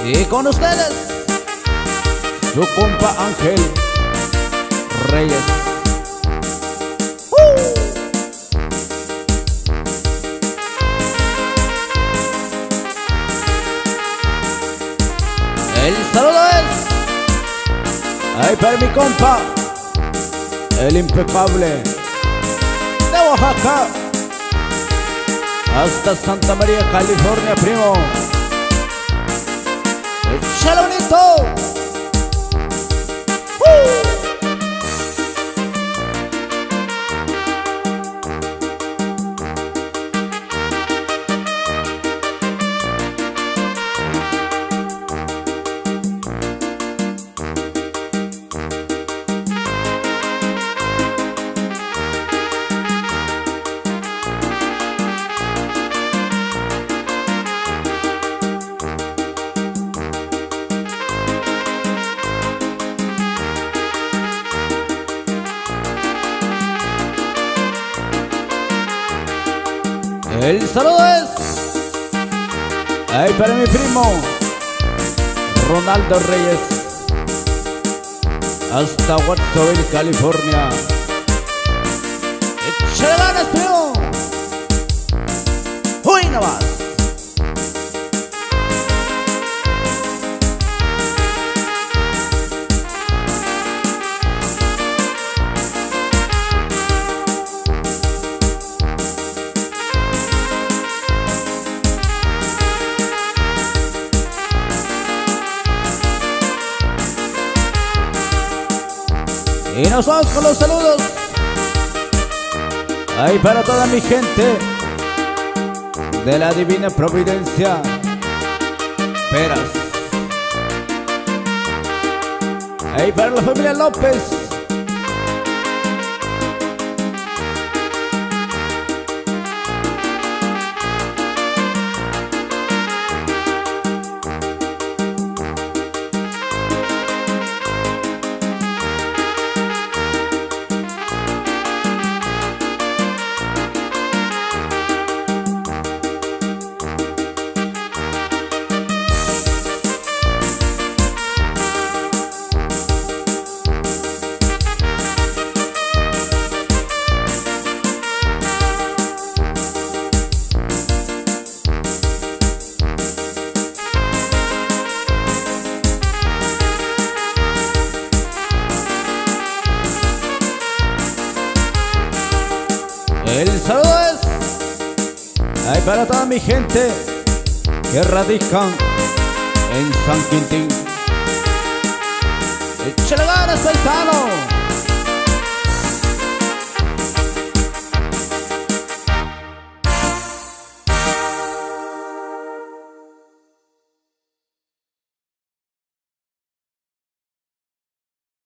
Y con ustedes, su compa Ángel Reyes. El saludo es ahí para mi compa, el impecable de Oaxaca hasta Santa María, California, primo. ¡Échale bonito! El saludo es ahí para mi primo Ronaldo Reyes hasta Watsonville, California. ¡Échale ganas, primo! ¡Uy, no más! Y nos vamos con los saludos ahí para toda mi gente de la Divina Providencia Peras, ahí para la familia López, el saludo es ahí para toda mi gente que radican en San Quintín. ¡Échale ganas, paisano!